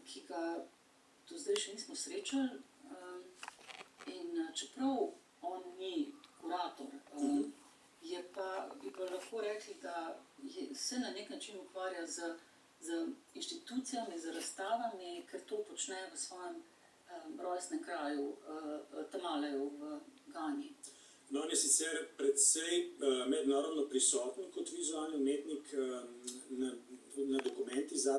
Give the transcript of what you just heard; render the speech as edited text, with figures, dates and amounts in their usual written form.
ki ga do zdaj še nismo srečali. In čeprav on ni kurator, bi pa lahko rekli, da se na nek način ukvarja z inštitucijami, z razstavami, ker to počne v svojem rojstnem kraju, Tamaleju v Gani. No, on je sicer precej mednarodno prisoten kot vizualni umetnik na dokumentih.